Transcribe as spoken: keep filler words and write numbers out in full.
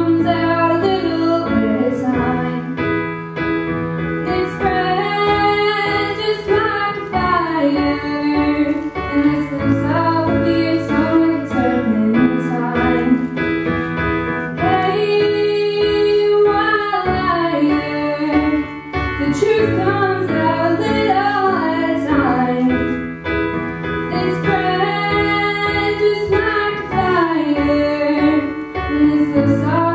comes out a little bit at a time. It spreads just like a fire, and it slips out of your tongue like a turpentine. Hey, wild liar, the truth comes out a little at a time. It spreads just like a fire, and it slips out